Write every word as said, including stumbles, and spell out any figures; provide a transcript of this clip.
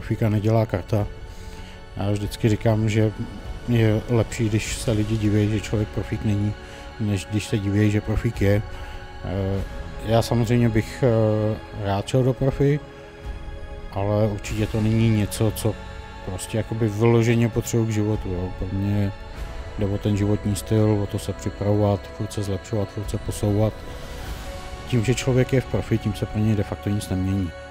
profíka nedělá karta. Já vždycky říkám, že je lepší, když se lidi diví, že člověk profík není, než když se diví, že profík je. Já samozřejmě bych rád šel do profi, ale určitě to není něco, co prostě jakoby vyloženě potřebuji k životu. Jo. Pro mě jde o ten životní styl, o to se připravovat, furt se zlepšovat, furt se posouvat. Tím, že člověk je v profi, tím se pro něj de facto nic nemění.